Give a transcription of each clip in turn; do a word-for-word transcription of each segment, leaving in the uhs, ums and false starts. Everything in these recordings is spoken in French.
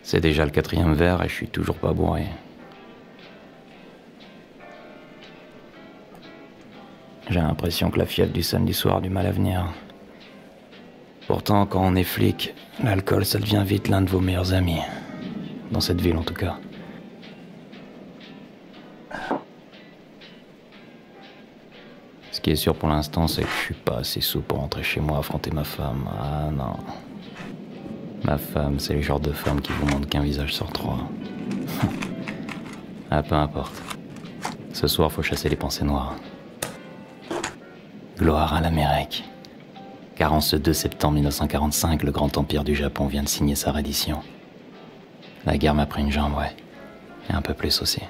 C'est déjà le quatrième verre et je suis toujours pas bourré. J'ai l'impression que la fièvre du samedi soir a du mal à venir. Pourtant, quand on est flic, l'alcool, ça devient vite l'un de vos meilleurs amis. Dans cette ville, en tout cas. Ce qui est sûr pour l'instant, c'est que je suis pas assez sous pour rentrer chez moi affronter ma femme. Ah non. Ma femme, c'est le genre de femme qui vous montre qu'un visage sur trois. Ah, peu importe. Ce soir, faut chasser les pensées noires. Gloire à l'Amérique. Car en ce deux septembre mille neuf cent quarante-cinq, le grand empire du Japon vient de signer sa reddition. La guerre m'a pris une jambe, ouais. Et un peu plus aussi.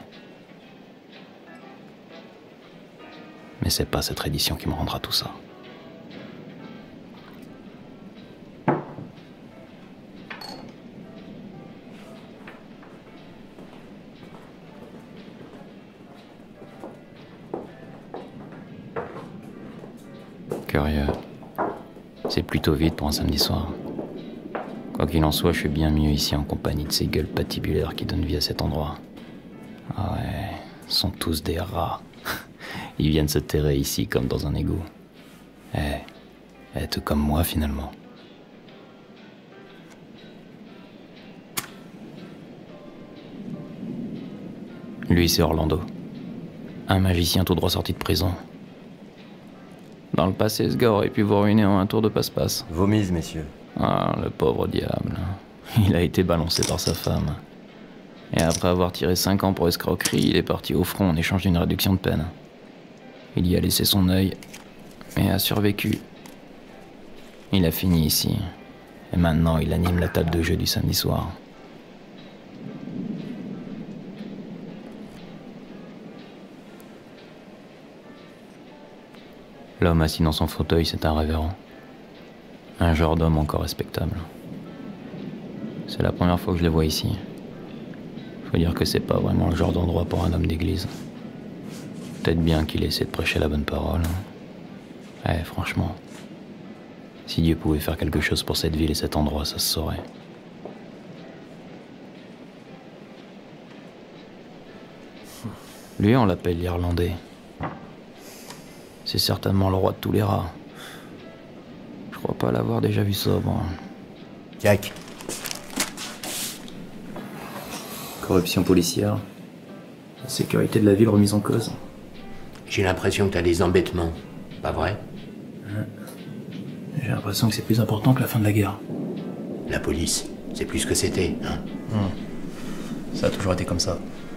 Mais c'est pas cette reddition qui me rendra tout ça. Curieux. C'est plutôt vite pour un samedi soir. Quoi qu'il en soit, je suis bien mieux ici en compagnie de ces gueules patibulaires qui donnent vie à cet endroit. Ah ouais, sont tous des rats. Ils viennent se terrer ici comme dans un égout. Eh, eh, tout comme moi finalement. Lui, c'est Orlando. Un magicien tout droit sorti de prison. Dans le passé, ce gars aurait pu vous ruiner en un tour de passe-passe. Vomise, messieurs. Ah, le pauvre diable. Il a été balancé par sa femme. Et après avoir tiré cinq ans pour escroquerie, il est parti au front en échange d'une réduction de peine. Il y a laissé son œil, et a survécu. Il a fini ici. Et maintenant, il anime la table de jeu du samedi soir. L'homme assis dans son fauteuil, c'est un révérend. Un genre d'homme encore respectable. C'est la première fois que je le vois ici. Faut dire que c'est pas vraiment le genre d'endroit pour un homme d'église. Peut-être bien qu'il essaie de prêcher la bonne parole. Eh, franchement, si Dieu pouvait faire quelque chose pour cette ville et cet endroit, ça se saurait. Lui, on l'appelle l'Irlandais. C'est certainement le roi de tous les rats. Je crois pas l'avoir déjà vu sobre. Jack. Corruption policière. La sécurité de la ville remise en cause. J'ai l'impression que t'as des embêtements, pas vrai? J'ai l'impression que c'est plus important que la fin de la guerre. La police, c'est plus ce que c'était, hein? Mmh. Ça a toujours été comme ça.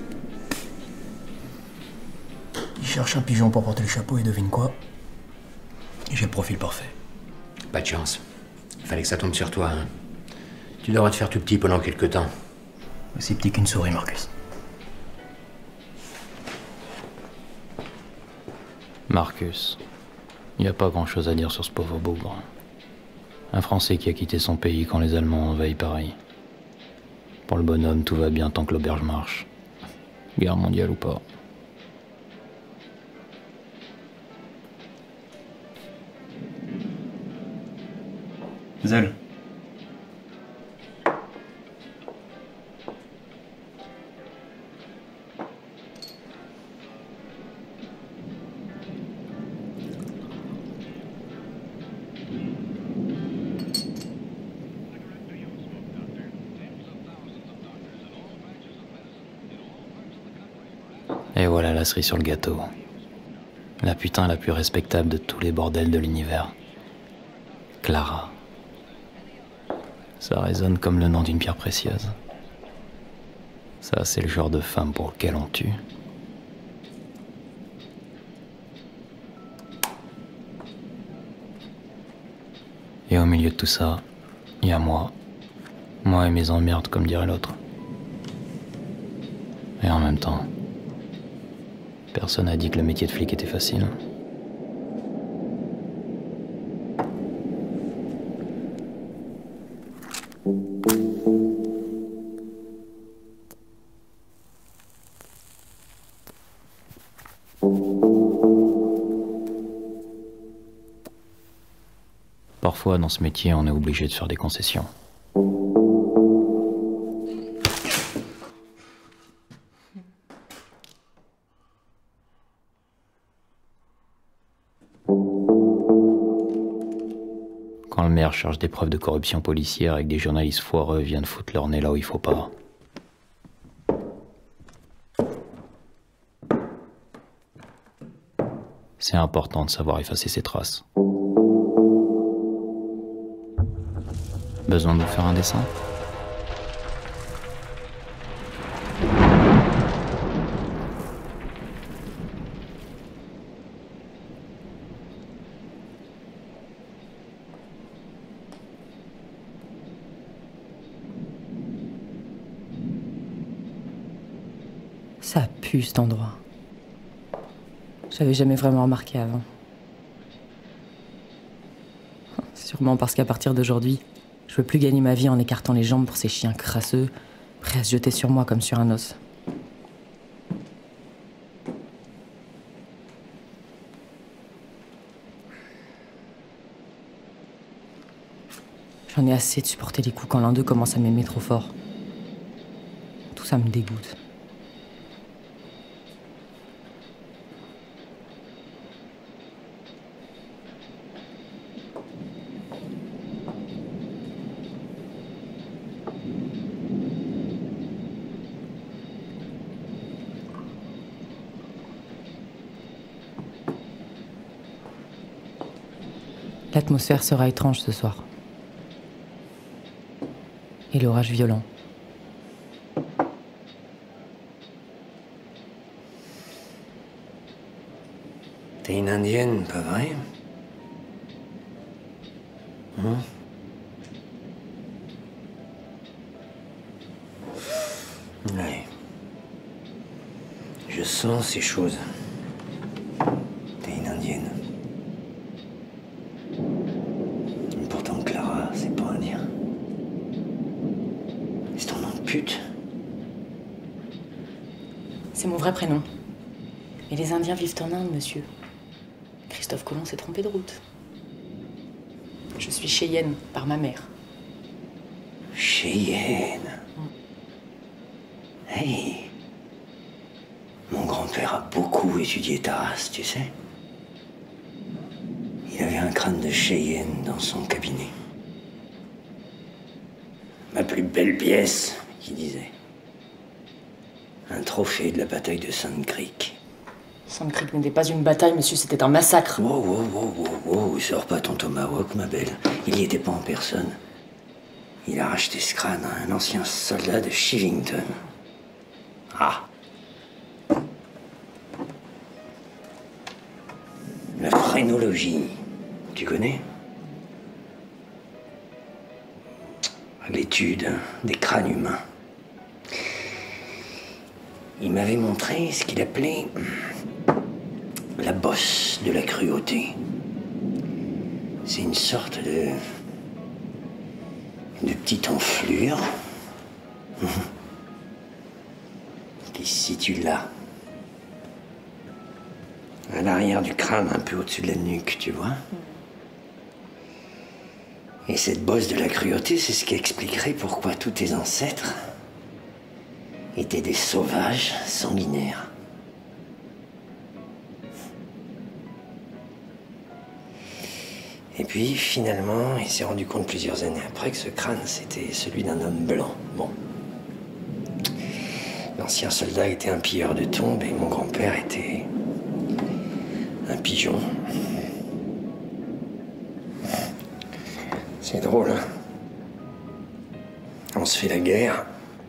Il cherche un pigeon pour porter le chapeau et devine quoi? J'ai le profil parfait. Pas de chance. Fallait que ça tombe sur toi, hein? Tu devras te faire tout petit pendant quelque temps. Aussi petit qu'une souris, Marcus. Marcus. Il n'y a pas grand-chose à dire sur ce pauvre bougre. Un Français qui a quitté son pays quand les Allemands envahissent Paris. Pour le bonhomme, tout va bien tant que l'auberge marche. Guerre mondiale ou pas. Zell. Et voilà la cerise sur le gâteau. La putain la plus respectable de tous les bordels de l'univers. Clara. Ça résonne comme le nom d'une pierre précieuse. Ça, c'est le genre de femme pour lequel on tue. Et au milieu de tout ça, il y a moi. Moi et mes emmerdes, comme dirait l'autre. Et en même temps, personne n'a dit que le métier de flic était facile. Parfois, dans ce métier, on est obligé de faire des concessions. Quand le maire cherche des preuves de corruption policière et que des journalistes foireux viennent foutre leur nez là où il faut pas. C'est important de savoir effacer ses traces. Besoin de vous faire un dessin ? Ça pue cet endroit. J'avais jamais vraiment remarqué avant. Sûrement parce qu'à partir d'aujourd'hui, je veux plus gagner ma vie en écartant les jambes pour ces chiens crasseux, prêts à se jeter sur moi comme sur un os. J'en ai assez de supporter les coups quand l'un d'eux commence à m'aimer trop fort. Tout ça me dégoûte. L'atmosphère sera étrange ce soir. Et l'orage violent. T'es une indienne, pas vrai? Hum? Ouais. Je sens ces choses. T'es une indienne. Et pourtant, Clara, c'est pas indien. C'est ton nom de pute. C'est mon vrai prénom. Et les Indiens vivent en Inde, monsieur. Christophe Colomb s'est trompé de route. Je suis Cheyenne, par ma mère. Cheyenne. Hey. Mon grand-père a beaucoup étudié ta race, tu sais. Il avait un crâne de Cheyenne dans son cabinet. Ma plus belle pièce, il disait. Un trophée de la bataille de Sand Creek. Sand Creek n'était pas une bataille, monsieur, c'était un massacre. Wow, wow, wow, wow, wow, sors pas ton tomahawk, ma belle. Il y était pas en personne. Il a racheté ce crâne à un ancien soldat de Shivington. Ah. La phrénologie, tu connais? L'étude des crânes humains. Il m'avait montré ce qu'il appelait la bosse de la cruauté. C'est une sorte de... de petite enflure qui se situe là. À l'arrière du crâne, un peu au-dessus de la nuque, tu vois. Et cette bosse de la cruauté, c'est ce qui expliquerait pourquoi tous tes ancêtres étaient des sauvages sanguinaires. Et puis, finalement, il s'est rendu compte plusieurs années après que ce crâne, c'était celui d'un homme blanc. Bon. L'ancien soldat était un pilleur de tombes et mon grand-père était un pigeon. C'est drôle, hein? On se fait la guerre.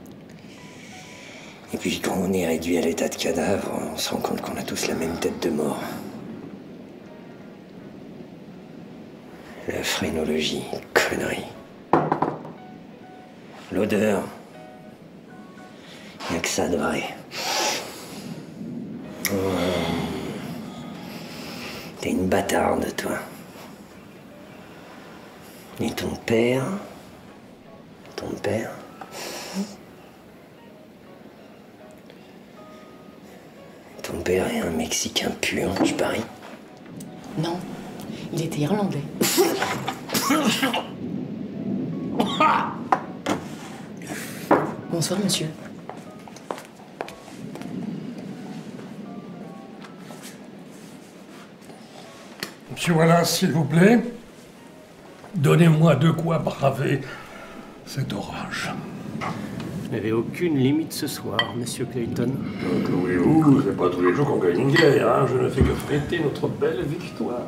Et puis quand on est réduit à l'état de cadavre, on se rend compte qu'on a tous la même tête de mort. La phrénologie, connerie. L'odeur, il n'y a que ça de vrai. Oh. T'es une bâtarde, toi. Et ton père, ton père, ton père est un Mexicain pur, je parie. Non, il était irlandais. Bonsoir, monsieur. Monsieur Wallace, s'il vous plaît. Donnez-moi de quoi braver cet orage. Vous n'avez aucune limite ce soir, monsieur Clayton. Chloé, vous, c'est pas tous les jours qu'on gagne une guerre, hein. Je ne fais que fêter notre belle victoire.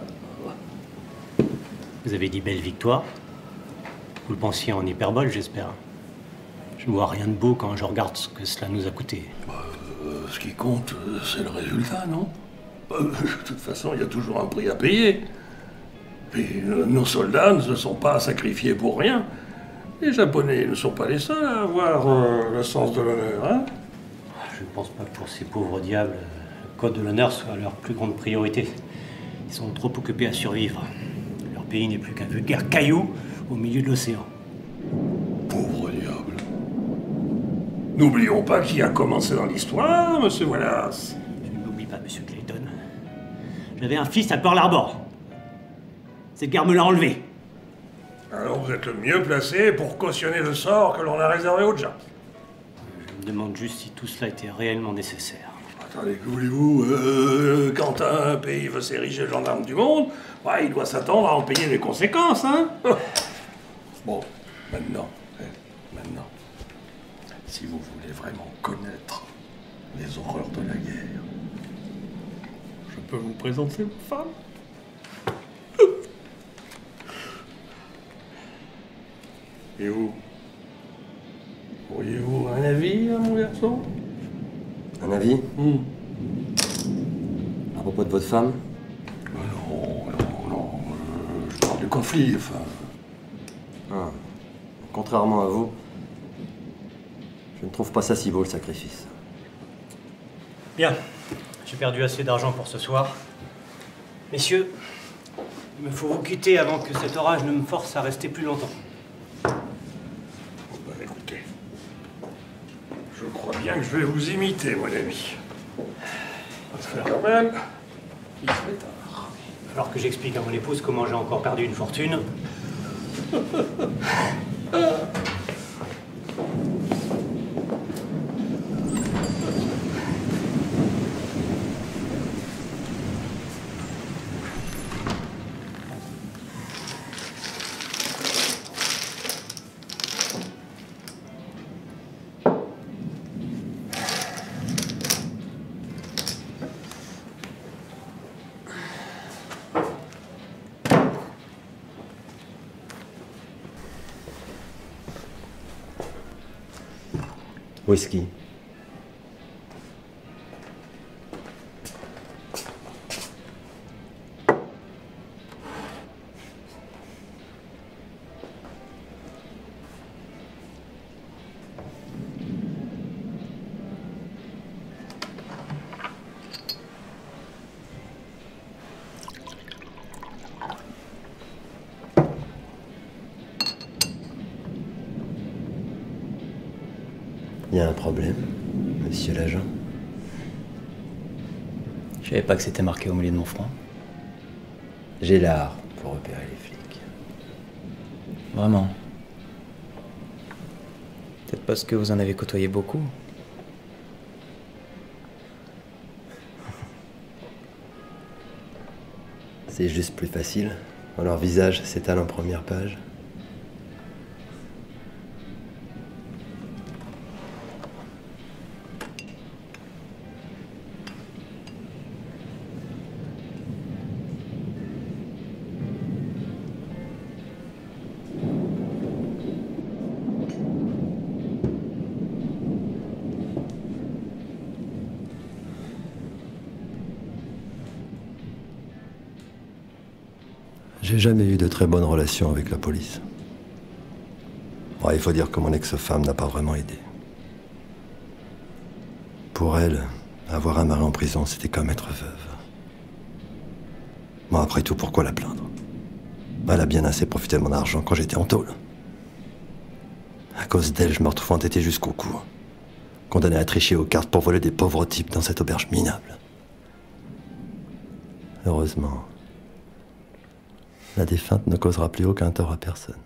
Vous avez dit belle victoire. Vous le pensiez en hyperbole, j'espère. Je ne vois rien de beau quand je regarde ce que cela nous a coûté. Euh, ce qui compte, euh, c'est le résultat, non? euh, De toute façon, il y a toujours un prix à payer. Et euh, nos soldats ne se sont pas sacrifiés pour rien. Les Japonais ne sont pas les seuls à avoir euh, le sens de l'honneur, hein? Je ne pense pas que pour ces pauvres diables, le code de l'honneur soit leur plus grande priorité. Ils sont trop occupés à survivre. Leur pays n'est plus qu'un vulgaire caillou au milieu de l'océan. Pauvre diable. N'oublions pas qui a commencé dans l'histoire, monsieur Wallace. Je ne l'oublie pas, monsieur Clayton. J'avais un fils à Pearl Harbor. Cette guerre me l'a enlevé. Alors vous êtes le mieux placé pour cautionner le sort que l'on a réservé aux Japs. Je me demande juste si tout cela était réellement nécessaire. Attendez, que voulez-vous euh, Quand un pays veut s'ériger gendarme du monde, bah, il doit s'attendre à en payer les conséquences, hein. Bon, maintenant, eh, maintenant, si vous voulez vraiment connaître les horreurs de la guerre, je peux vous présenter ma femme. Et vous? Auriez-vous un avis, hein, mon garçon? Un avis Hmm. À propos de votre femme? Ben non, non, non. euh, je parle du conflit, enfin. Ah. Contrairement à vous, je ne trouve pas ça si beau, le sacrifice. Bien, j'ai perdu assez d'argent pour ce soir. Messieurs, il me faut vous quitter avant que cet orage ne me force à rester plus longtemps. Bon, ben, écoutez, je crois bien que je vais vous imiter, mon ami. Parce que quand même, il se fait tard. Alors que j'explique à mon épouse comment j'ai encore perdu une fortune. Whisky. Il y a un problème, monsieur l'agent? Je savais pas que c'était marqué au milieu de mon front. J'ai l'art pour repérer les flics. Vraiment. Peut-être parce que vous en avez côtoyé beaucoup. C'est juste plus facile quand leur visage s'étale en première page. J'ai jamais eu de très bonnes relations avec la police. Bon, il faut dire que mon ex-femme n'a pas vraiment aidé. Pour elle, avoir un mari en prison, c'était comme être veuve. Bon, après tout, pourquoi la plaindre? Elle a bien assez profité de mon argent quand j'étais en tôle. À cause d'elle, je me retrouve entêté jusqu'au cou. Condamné à tricher aux cartes pour voler des pauvres types dans cette auberge minable. Heureusement, la défunte ne causera plus aucun tort à personne.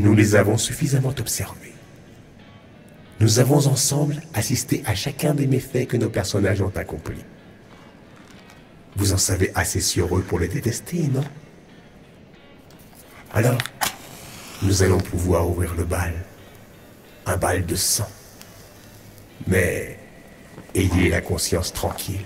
Nous les avons suffisamment observés. Nous avons ensemble assisté à chacun des méfaits que nos personnages ont accomplis. Vous en savez assez sur eux pour les détester, non? Alors, nous allons pouvoir ouvrir le bal. Un bal de sang. Mais ayez la conscience tranquille.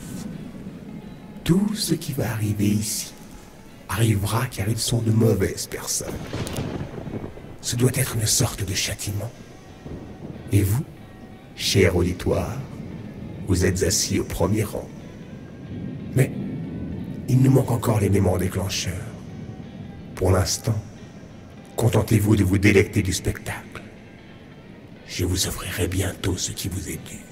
Tout ce qui va arriver ici arrivera car ils sont de mauvaises personnes. Ce doit être une sorte de châtiment. Et vous, cher auditoire, vous êtes assis au premier rang. Mais il nous manque encore l'élément déclencheur. Pour l'instant, contentez-vous de vous délecter du spectacle. Je vous offrirai bientôt ce qui vous est dû.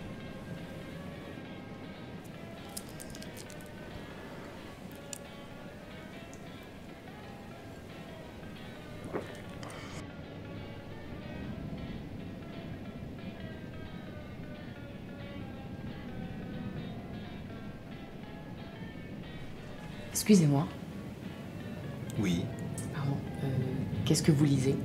Excusez-moi. Oui. Pardon. Euh, Qu'est-ce que vous lisez?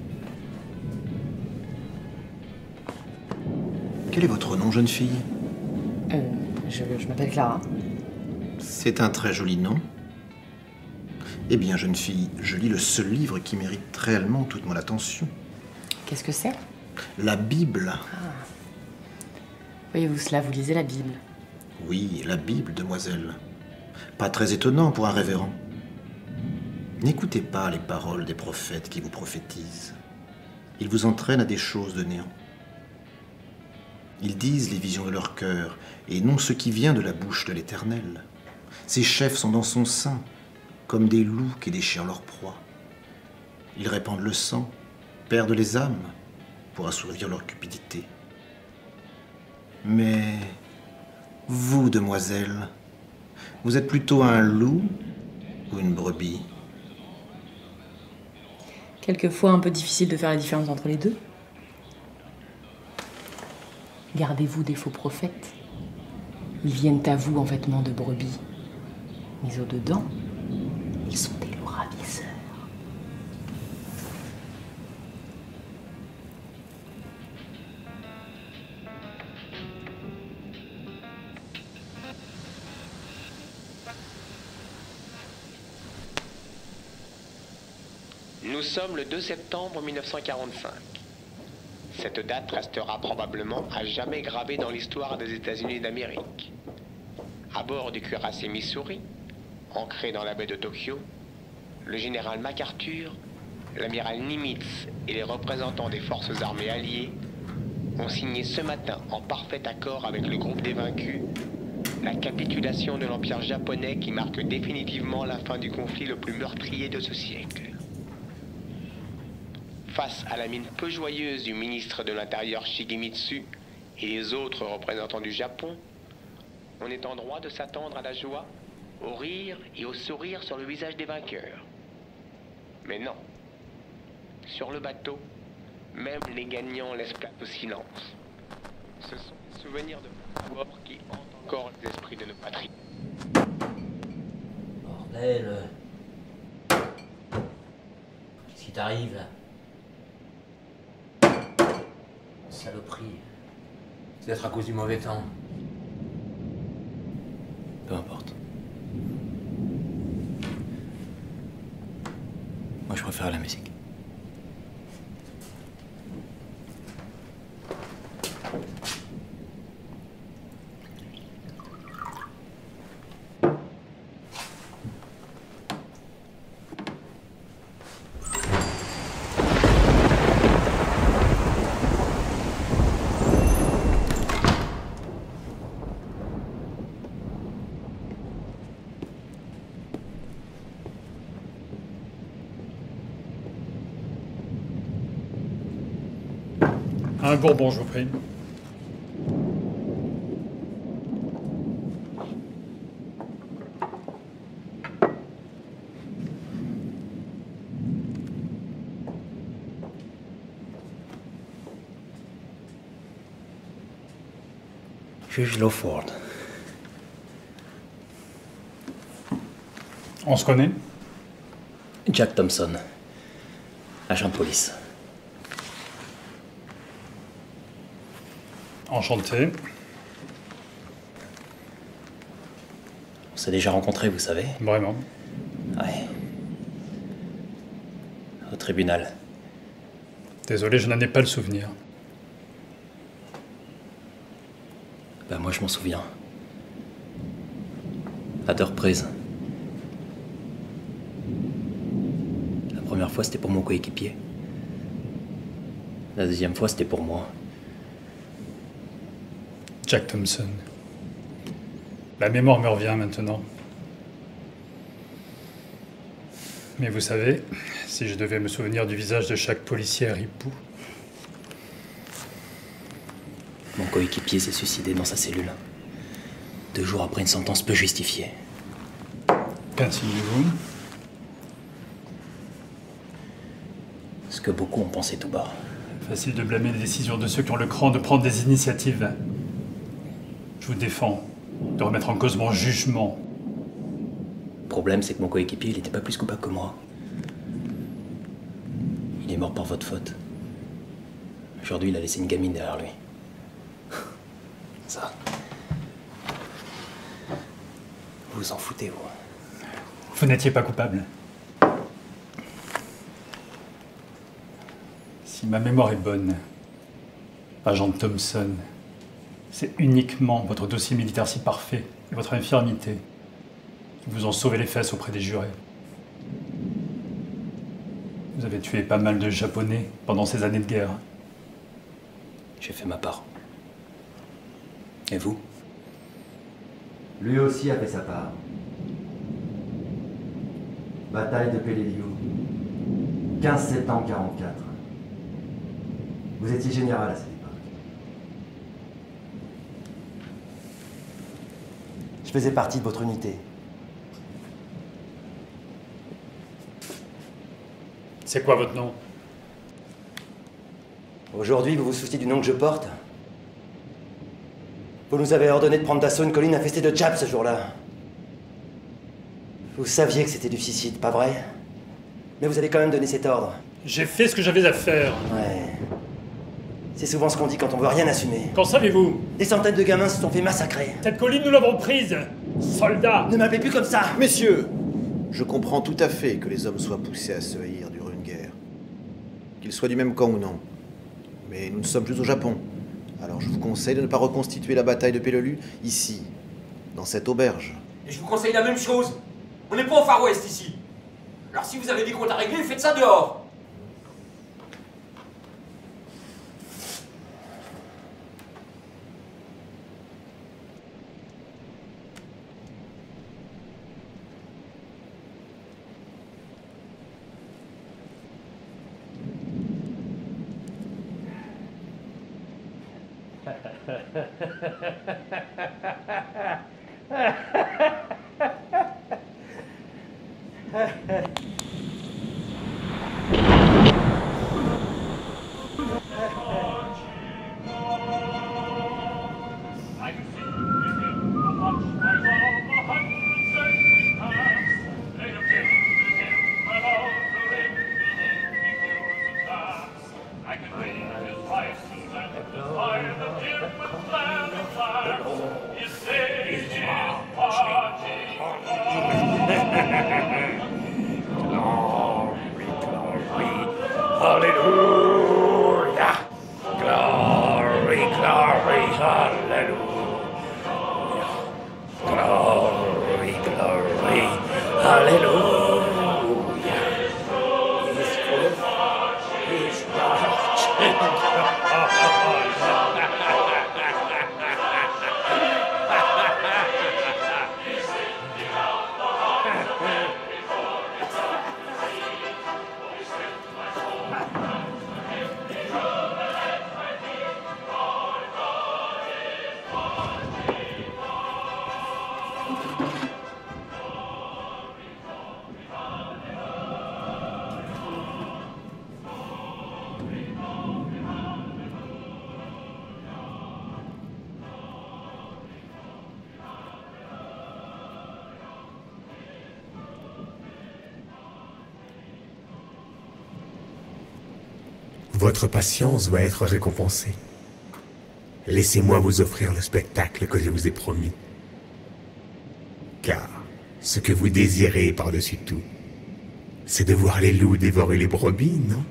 Quel est votre nom, jeune fille? Euh, je, je m'appelle Clara. C'est un très joli nom. Eh bien, jeune fille, je lis le seul livre qui mérite réellement toute mon attention. Qu'est-ce que c'est? La Bible. Ah. Voyez-vous cela, vous lisez la Bible? Oui, la Bible, demoiselle. Pas très étonnant pour un révérend. N'écoutez pas les paroles des prophètes qui vous prophétisent. Ils vous entraînent à des choses de néant. Ils disent les visions de leur cœur, et non ce qui vient de la bouche de l'Éternel. Ses chefs sont dans son sein, comme des loups qui déchirent leur proie. Ils répandent le sang, perdent les âmes, pour assouvir leur cupidité. Mais vous, demoiselle, vous êtes plutôt un loup ou une brebis? Quelquefois un peu difficile de faire la différence entre les deux. Gardez-vous des faux prophètes. Ils viennent à vous en vêtements de brebis. Mais au-dedans, ils sont des loups ravisseurs. Nous sommes le deux septembre mille neuf cent quarante-cinq. Cette date restera probablement à jamais gravée dans l'histoire des États-Unis d'Amérique. À bord du cuirassé Missouri, ancré dans la baie de Tokyo, le général MacArthur, l'amiral Nimitz et les représentants des forces armées alliées ont signé ce matin, en parfait accord avec le groupe des vaincus, la capitulation de l'Empire japonais qui marque définitivement la fin du conflit le plus meurtrier de ce siècle. Face à la mine peu joyeuse du ministre de l'Intérieur Shigemitsu et les autres représentants du Japon, on est en droit de s'attendre à la joie, au rire et au sourire sur le visage des vainqueurs. Mais non. Sur le bateau, même les gagnants laissent place au silence. Ce sont les souvenirs de mort qui hantent encore les esprits de nos patries. Bordel. Qu'est-ce qui t'arrive là? Saloperie. C'est d'être à cause du mauvais temps. Peu importe. Moi, je préfère la musique. Un bourbon, je vous prie. Juge Lawford. On se connaît? Jack Thompson. agent de police. Enchanté. On s'est déjà rencontrés, vous savez. Vraiment? Ouais. Au tribunal. Désolé, je n'en ai pas le souvenir. Ben moi, je m'en souviens. À deux reprises. La première fois, c'était pour mon coéquipier. La deuxième fois, c'était pour moi. Jack Thompson. La mémoire me revient maintenant. Mais vous savez, si je devais me souvenir du visage de chaque policier à Ripou... Mon coéquipier s'est suicidé dans sa cellule. Deux jours après une sentence peu justifiée. Qu'insinuez-vous? Ce que beaucoup ont pensé tout bas. Facile de blâmer les décisions de ceux qui ont le cran de prendre des initiatives. Je vous défends de remettre en cause mon jugement. Le problème, c'est que mon coéquipier, il n'était pas plus coupable que moi. Il est mort par votre faute. Aujourd'hui, il a laissé une gamine derrière lui. Ça. Vous vous en foutez, vous. Vous n'étiez pas coupable. Si ma mémoire est bonne, agent Thompson, c'est uniquement votre dossier militaire si parfait et votre infirmité qui vous ont sauvé les fesses auprès des jurés. Vous avez tué pas mal de Japonais pendant ces années de guerre. J'ai fait ma part. Et vous? Lui aussi a fait sa part. Bataille de Peleliu. quinze septembre quarante-quatre. Vous étiez général à cette époque. Je faisais partie de votre unité. C'est quoi votre nom? Aujourd'hui, vous vous souciez du nom que je porte? Vous nous avez ordonné de prendre d'assaut une colline infestée de Japs ce jour-là. Vous saviez que c'était du suicide, pas vrai? Mais vous avez quand même donné cet ordre. J'ai fait ce que j'avais à faire. Ouais. C'est souvent ce qu'on dit quand on veut rien assumer. Qu'en savez-vous? Des centaines de gamins se sont fait massacrer. Cette colline, nous l'avons prise. Soldats! Ne m'appelez plus comme ça! Messieurs, je comprends tout à fait que les hommes soient poussés à se haïr durant une guerre. Qu'ils soient du même camp ou non. Mais nous ne sommes plus au Japon. Alors je vous conseille de ne pas reconstituer la bataille de Peleliu ici, dans cette auberge. Et je vous conseille la même chose. On n'est pas au Far West ici. Alors si vous avez des comptes à régler, faites ça dehors. Votre patience va être récompensée. Laissez-moi vous offrir le spectacle que je vous ai promis. Car ce que vous désirez par-dessus tout, c'est de voir les loups dévorer les brebis, non?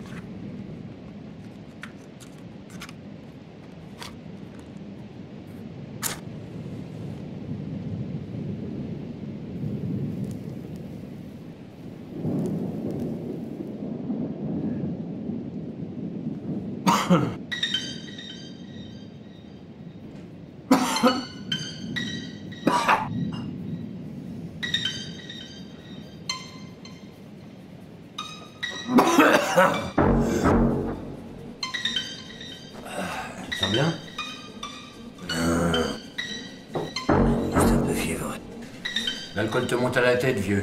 Tu te sens bien? Non. Juste un peu fiévreux. L'alcool te monte à la tête, vieux.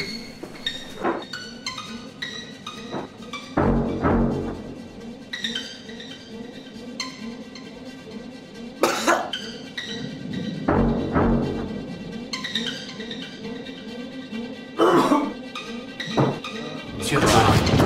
Sur toi.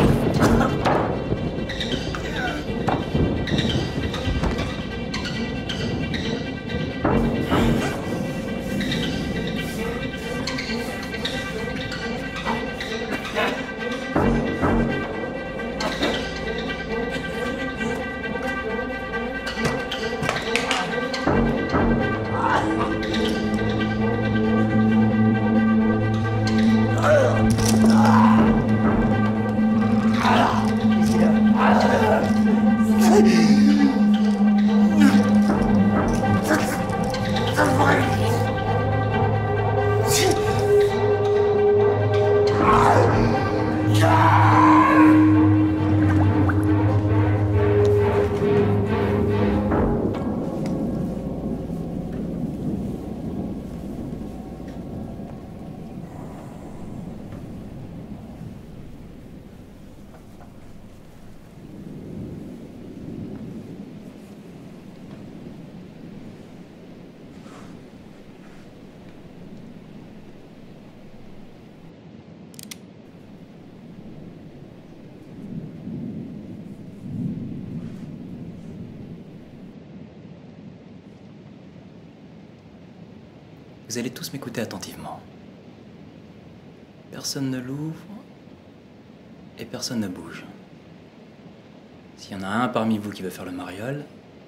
Vous allez tous m'écouter attentivement. Personne ne l'ouvre et personne ne bouge. S'il y en a un parmi vous qui veut faire le mariole,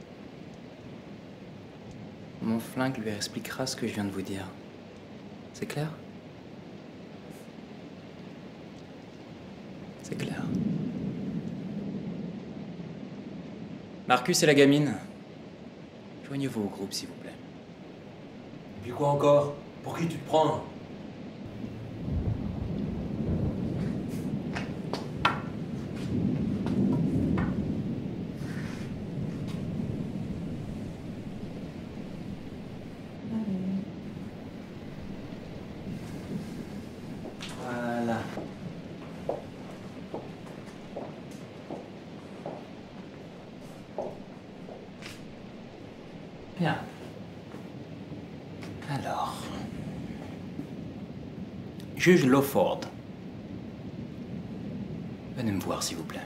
mon flingue lui expliquera ce que je viens de vous dire. C'est clair? C'est clair. Marcus et la gamine, joignez-vous au groupe, s'il vous plaît. Et puis quoi encore? Pour qui tu te prends? Voilà. Bien. Alors, juge Lawford, venez me voir s'il vous plaît.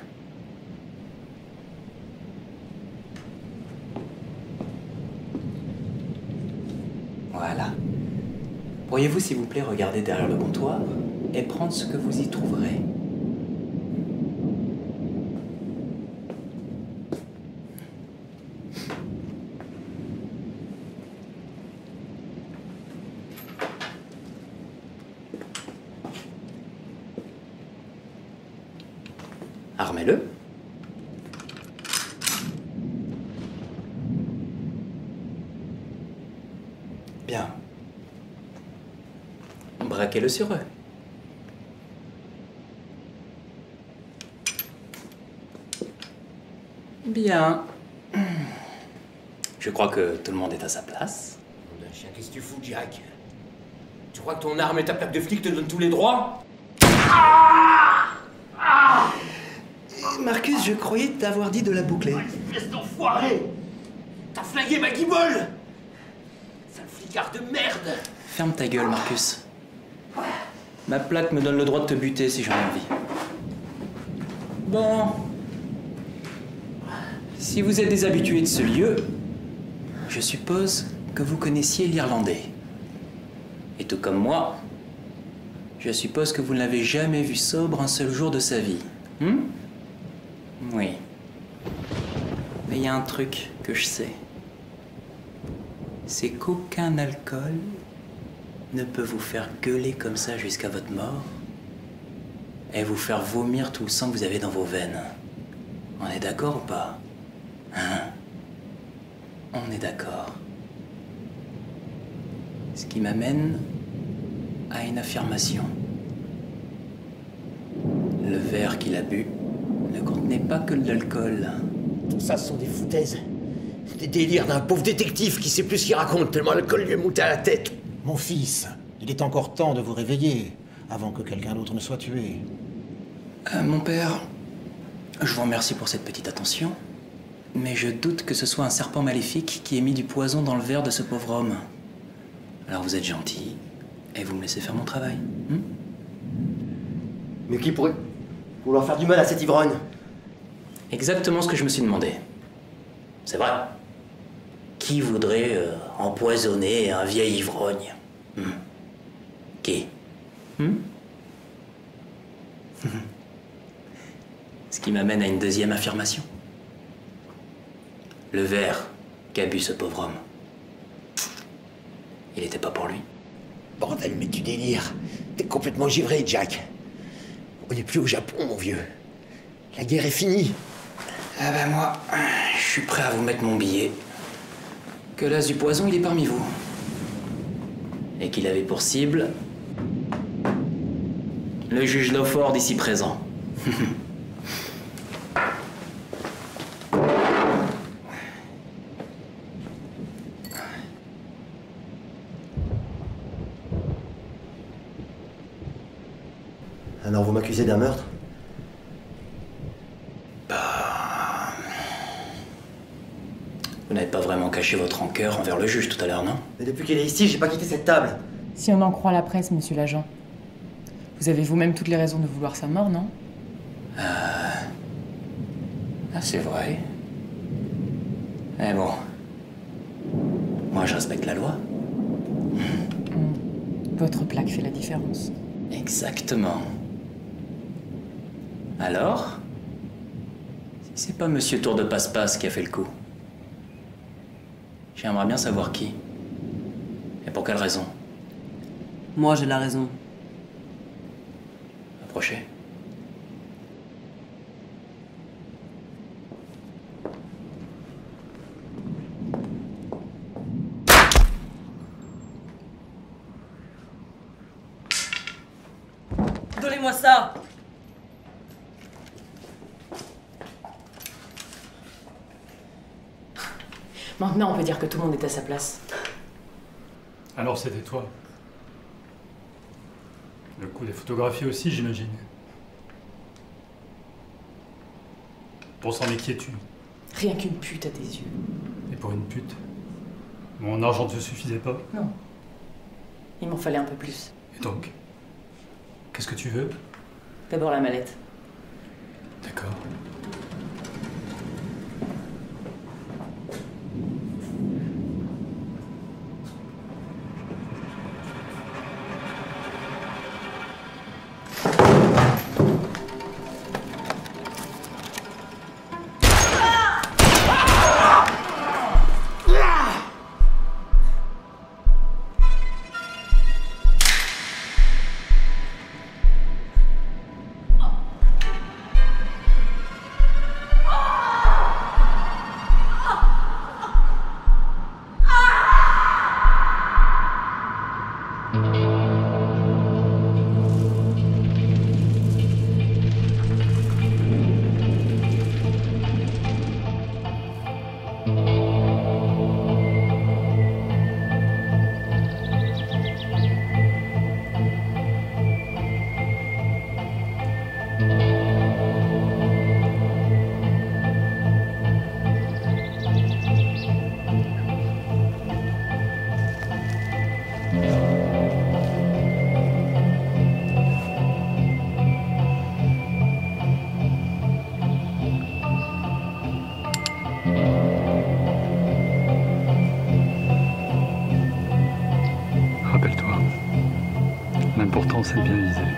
Voilà. Pourriez-vous s'il vous plaît regarder derrière le comptoir et prendre ce que vous y trouverez? Armez-le. Bien. Braquez-le sur eux. Bien. Je crois que tout le monde est à sa place. Nom d'un chien, qu'est-ce que tu fous, Jack? Tu crois que ton arme et ta plaque de flic te donnent tous les droits? Marcus, je croyais t'avoir dit de la boucler. Espèce d'enfoiré! T'as flingué ma guibole! Sale flicard de merde! Ferme ta gueule, Marcus. Ma plaque me donne le droit de te buter si j'en ai envie. Bon. Si vous êtes des habitués de ce lieu, je suppose que vous connaissiez l'Irlandais. Et tout comme moi, je suppose que vous ne l'avez jamais vu sobre un seul jour de sa vie. Hmm? Oui. Mais il y a un truc que je sais. C'est qu'aucun alcool ne peut vous faire gueuler comme ça jusqu'à votre mort et vous faire vomir tout le sang que vous avez dans vos veines. On est d'accord ou pas? Hein? On est d'accord. Ce qui m'amène à une affirmation. Le verre qu'il a bu ne contenait pas que de l'alcool. Tout ça, ce sont des foutaises. Des délires d'un pauvre détective qui sait plus ce qu'il raconte, tellement l'alcool lui est monté à la tête. Mon fils, il est encore temps de vous réveiller, avant que quelqu'un d'autre ne soit tué. Euh, mon père, je vous remercie pour cette petite attention, mais je doute que ce soit un serpent maléfique qui ait mis du poison dans le verre de ce pauvre homme. Alors vous êtes gentil, et vous me laissez faire mon travail. Hmm? Mais qui pourrait vouloir faire du mal à cet ivrogne? Exactement ce que je me suis demandé. C'est vrai. Qui voudrait euh, empoisonner un vieil ivrogne? hmm. Qui? hmm? Ce qui m'amène à une deuxième affirmation. Le verre qu'a bu ce pauvre homme, il n'était pas pour lui. Bordel, mais tu délires. T'es complètement givré, Jack. On n'est plus au Japon, mon vieux. La guerre est finie. Ah ben moi, je suis prêt à vous mettre mon billet. Que l'as du poison, il est parmi vous. Et qu'il avait pour cible le juge Lawford ici présent. Alors vous m'accusez d'un meurtre? Bah... Vous n'avez pas vraiment caché votre rancœur envers le juge tout à l'heure, non? Mais depuis qu'elle est ici, j'ai pas quitté cette table. Si on en croit la presse, monsieur l'agent, vous avez vous-même toutes les raisons de vouloir sa mort, non? Euh... Ah, c'est vrai. Mais bon... Moi, je respecte la loi. Mmh. Votre plaque fait la différence. Exactement. Alors, si c'est pas Monsieur Tour de Passe-Passe qui a fait le coup, j'aimerais bien savoir qui. Et pour quelle raison. Moi, j'ai la raison. Approchez. Donnez-moi ça! Maintenant, on peut dire que tout le monde est à sa place. Alors c'était toi. Le coup des photographies aussi, j'imagine. Pour s'en inquiétude. Rien qu'une pute à tes yeux. Et pour une pute, mon argent ne te suffisait pas? Non. Il m'en fallait un peu plus. Et donc, qu'est-ce que tu veux? D'abord la mallette. D'accord. commence à être bien visé.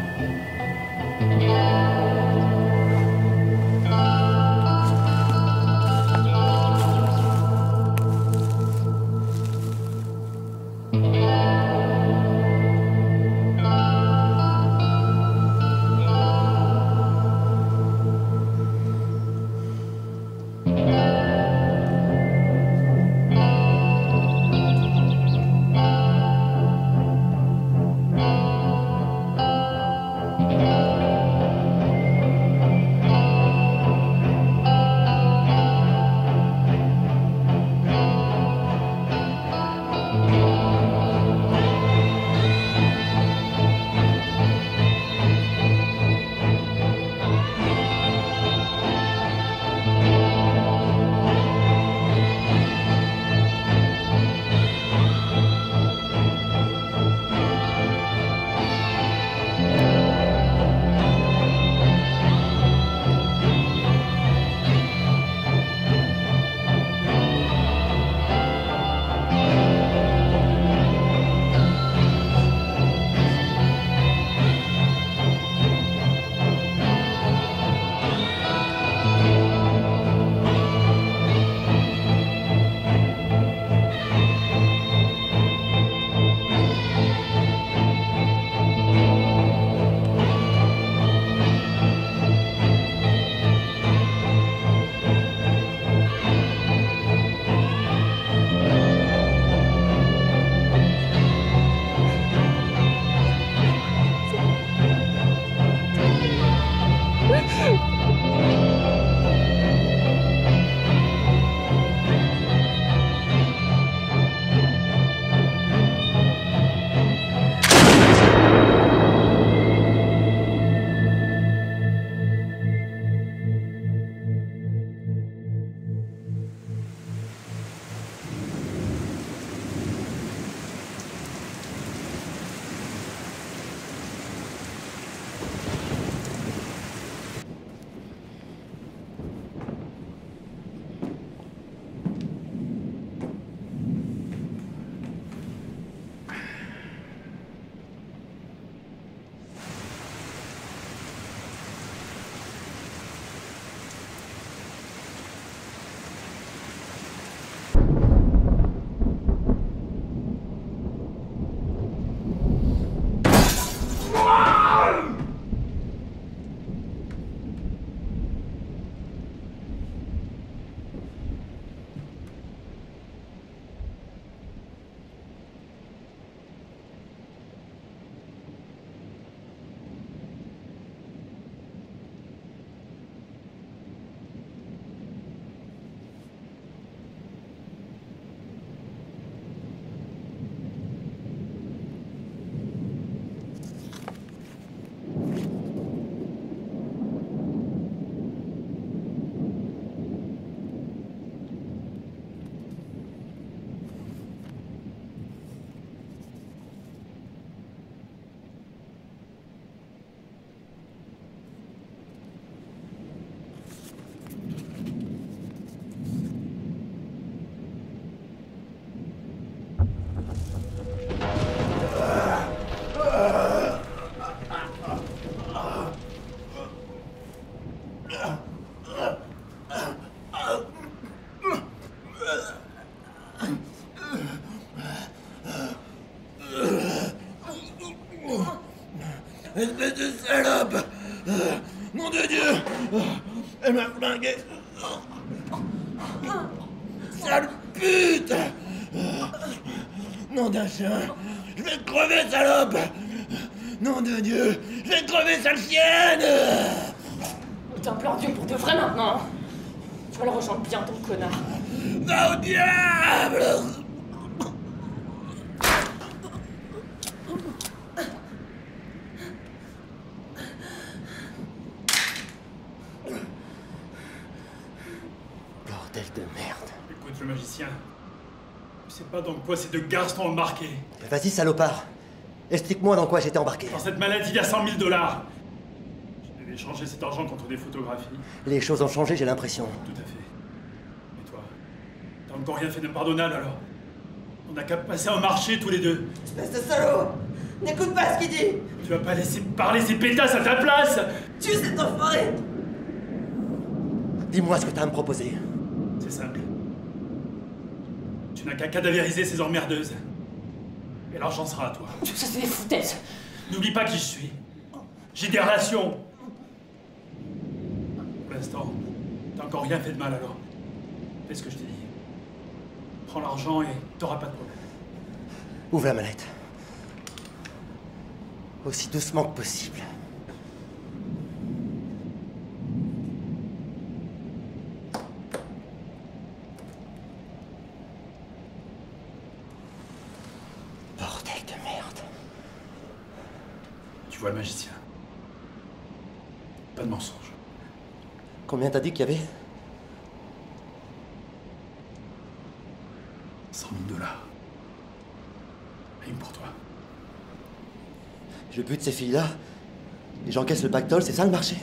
Espèce de salope! Nom de Dieu! Elle m'a flingué! Sale pute! Nom d'un chien! Je vais te crever, salope! Nom de Dieu! Je vais te crever, sale chienne! T'es un plan Dieu pour de vrai maintenant! Tu vas le rejoindre bientôt, connard! Va au diable! Bordel de merde. Écoute, le magicien. Tu sais pas dans quoi ces deux garçons ont embarqué. Vas-y, salopard. Explique-moi dans quoi j'étais embarqué. Dans cette maladie, il y a cent mille dollars. Je devais échanger cet argent contre des photographies. Les choses ont changé, j'ai l'impression. Tout à fait. Et toi? T'as encore rien fait d'impardonnable alors? On n'a qu'à passer un marché tous les deux. Espèce de salaud! N'écoute pas ce qu'il dit. Tu vas pas laisser parler ces pétasses à ta place. Tue cet enfoiré. Dis-moi ce que t'as à me proposer. C'est simple. Tu n'as qu'à cadavériser ces emmerdeuses. Et l'argent sera à toi. Tout ça, c'est des foutaises. N'oublie pas qui je suis. J'ai des relations. Pour l'instant, t'as encore rien fait de mal alors. Fais ce que je t'ai dit. Prends l'argent et t'auras pas de problème. Ouvre la mallette. Aussi doucement que possible. Bordel de merde. Tu vois le magicien. Pas de mensonge. Combien t'as dit qu'il y avait? cent mille dollars. Rien que pour toi. Je bute ces filles-là, et j'encaisse le pactole, c'est ça le marché?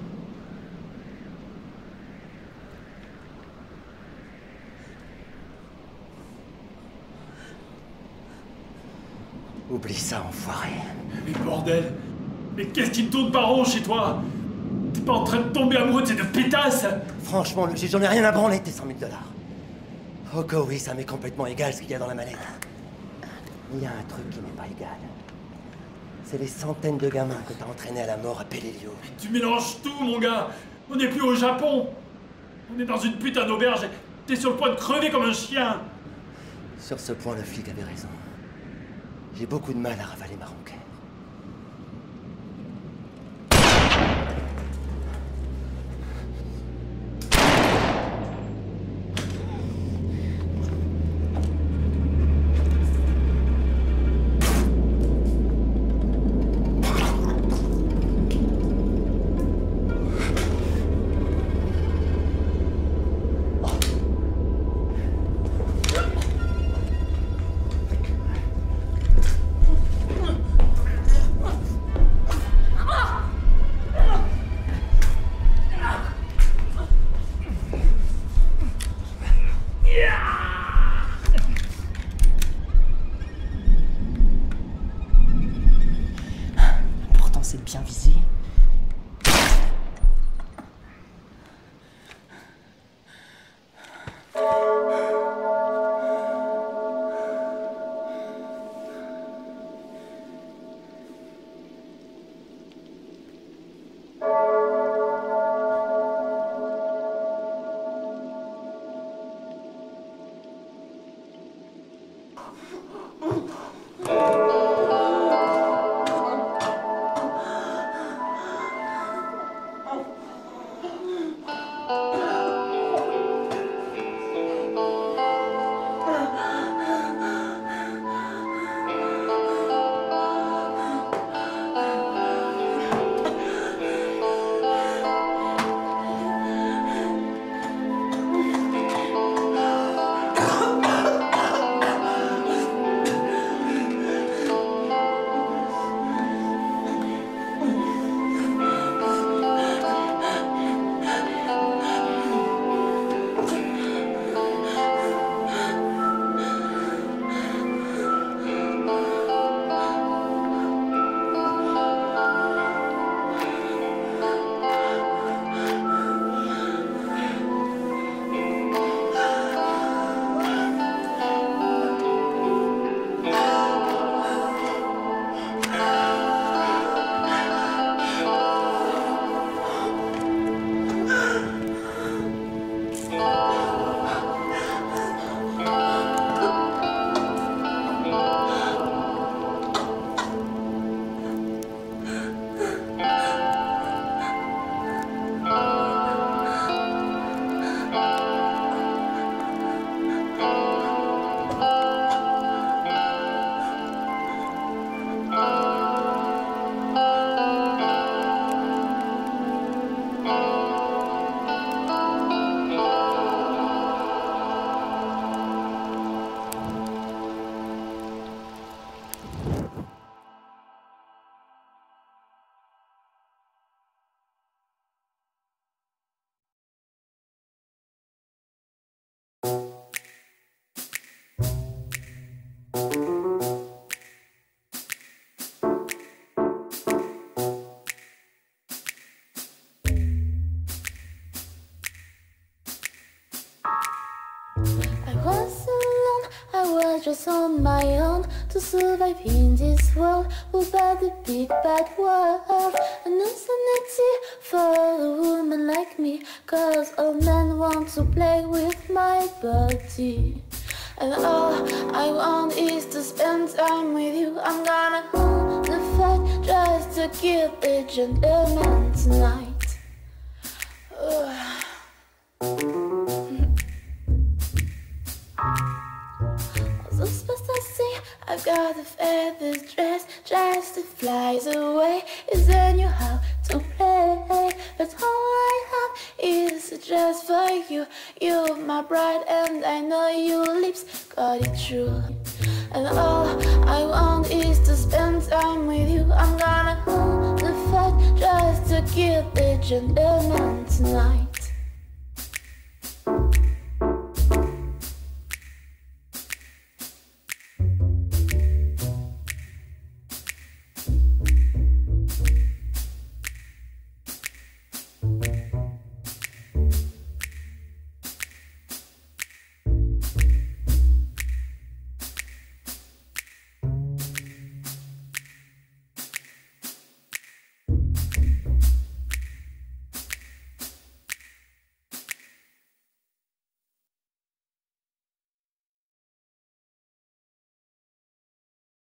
Oublie ça, enfoiré. Mais bordel! Mais qu'est-ce qui te tourne par rond chez toi? T'es pas en train de tomber amoureux de ces deux pétasses? Franchement, le juge, j'en ai rien à branler de tes cent mille dollars. Oh que oui, ça m'est complètement égal ce qu'il y a dans la mallette. Il y a un truc qui n'est pas égal. C'est les centaines de gamins que t'as entraînés à la mort à Pelélio. Mais tu mélanges tout, mon gars! On n'est plus au Japon! On est dans une putain d'auberge et t'es sur le point de crever comme un chien! Sur ce point, le flic avait raison. J'ai beaucoup de mal à ravaler ma rancœur. C'est bien visé. was just on my own to survive in this world without the big bad world. And it's an for a woman like me, cause all men want to play with my body. And all I want is to spend time with you. I'm gonna hold the fight just to keep a gentleman tonight. Ugh. So supposed to see I've got a feathers dress just to flies away. Is there you how to play? But all I have is just for you. You're my bride and I know your lips got it true. And all I want is to spend time with you. I'm gonna hold the fight just to keep the gentleman tonight.